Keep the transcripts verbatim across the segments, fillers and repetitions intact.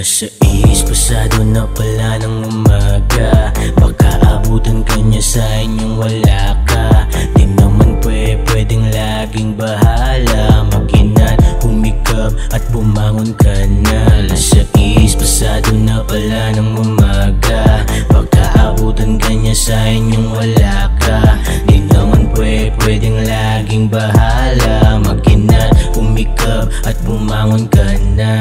Alas sais, pasado na pala ng umaga. Baka abutan ka niya sa inyong wala ka. Di naman pwe, pwedeng laging bahala. Mag-inat, humikap at bumangon ka na. Alas sais, pasado na pala ng umaga. Baka abutan ka niya sa inyong wala ka. Di naman pwe, pwedeng laging bahala. Mag-inat, humikap at bumangon ka na.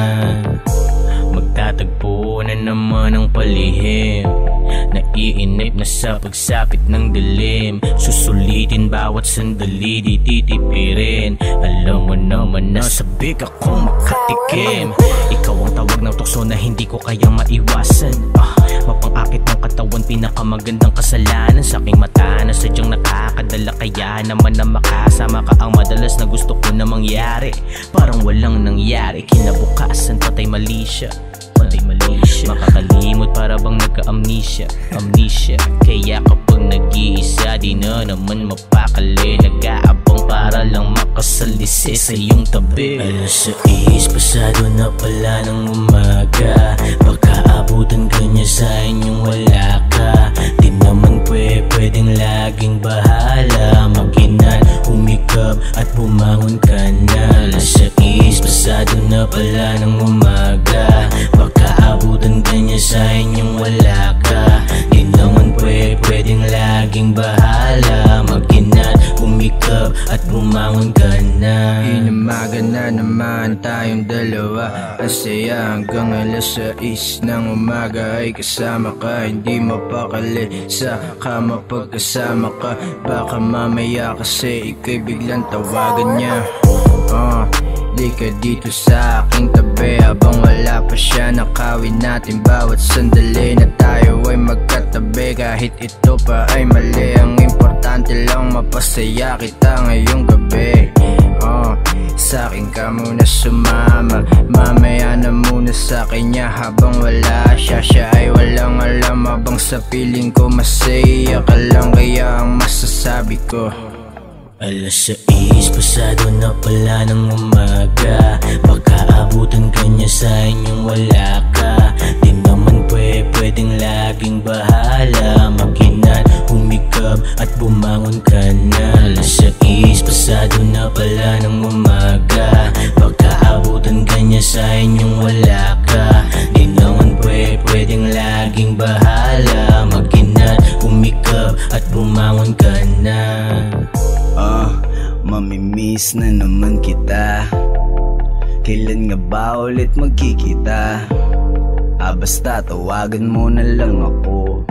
Magtatagpo na naman ang palihim. Naiinip na sa pagsapit ng dilim. Susulitin bawat sandali, di titipirin. Alam mo naman na sabik akong makatikim. Ikaw ang tawag ng tukso na hindi ko kayang maiwasan. ah, Mapangakit ng katawan, pinakamagandang kasalanan. Sa aking mata na sadyang nakakadala. Kaya naman na makasama ka ang madalas na gusto ko na mangyari. Parang walang nangyari, kinabukasan patay mali siya. Makakalimot para bang nagka-amnesia. Amnesia, kaya kapag nag-iisa di na naman mapakali. Nag-aabang para lang makasalisi sa iyong tabi. Alas sais, pasado na pala ng umaga. Baka abutan ka niya sa inyong wala ka. Di naman pwe, pwedeng laging bahala. Mag-inat, humikap at bumangon ka na. Alas sais, pasado na pala ng umaga. Baka abutan ka niya sa inyong wala ka. Di naman pwe, pwedeng laging bahala. Mag-inat, humikap at bumangon ka na. Inamaga na naman tayong dalawa. Asaya hanggang alas sais ng umaga ay kasama ka. Hindi mapakali sa kama pagkasama ka. Baka mamaya kasi ika'y biglang tawagan niya. uh, Di ka dito sa aking tabi. Habang wala pa siya, nakawin natin bawat sandali na tayo ay magkatabi. Kahit ito pa ay mali, ang importante lang mapasaya kita ngayong gabi. uh, Sa akin ka muna sumama. Mamaya na muna sa kanya habang wala siya. Siya ay walang alam habang sa piling ko masaya ka lang. Kaya ang masasabi ko, alas sais, pasado na pala ng umaga. Baka abutan ka niya sa inyong wala ka. Di naman pwe, pwedeng laging bahala. Mag-inat, humikap at bumangon ka na. Alas sais, pasado na pala ng umaga. Baka abutan ka niya sa inyong wala ka. Di naman pwe, pwedeng laging bahala. Mag-inat, humikap at bumangon ka na. Ah, uh, mamimiss na naman kita. Kailan nga ba ulit magkikita? Ah, basta tawagan mo na lang ako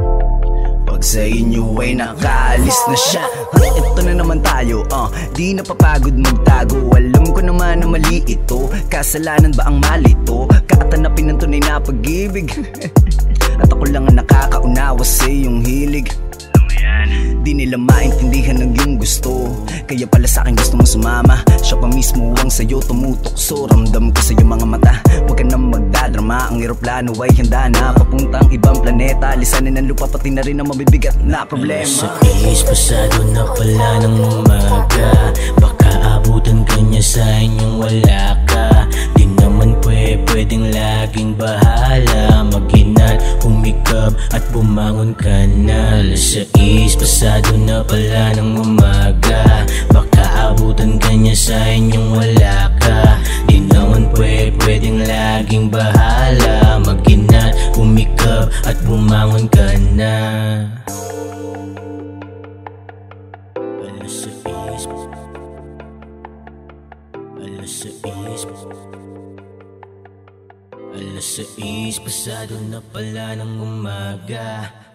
pag sa inyo ay nakaalis na siya. Ha, ito na naman tayo, uh, di napapagod magtago. Alam ko naman na mali ito. Kasalanan ba ang mali to? Katanapin ng tunay na pag-ibig. At ako lang ang nakakaunawa sa iyong hilig. Di nila maintindihan ng iyong gusto. Kaya pala sa akin gusto mong sumama. Siya pa mismo ang sa'yo tumutokso. Ramdam ko sa iyong mga mata. Huwag ka nang magdadrama. Ang eroplano ay handa na papunta ang ibang planeta. Lisanin ang lupa pati na rin ang mabibigat na problema. Sa sais, pasado na pala ng umaga. Baka abutan ka niya sa inyong wala ka. Di naman pwe, pwedeng laging bahala. Mag-inat, humikap at bumangon ka na. Alas sais, pasado na pala ng umaga. Baka abutan ka niya sa inyong wala ka. Di naman pwe, pwedeng laging bahala. Mag-inat, humikap at bumangon ka na. Alas sais, alas sais, alas sais, pasado na pala ng umaga.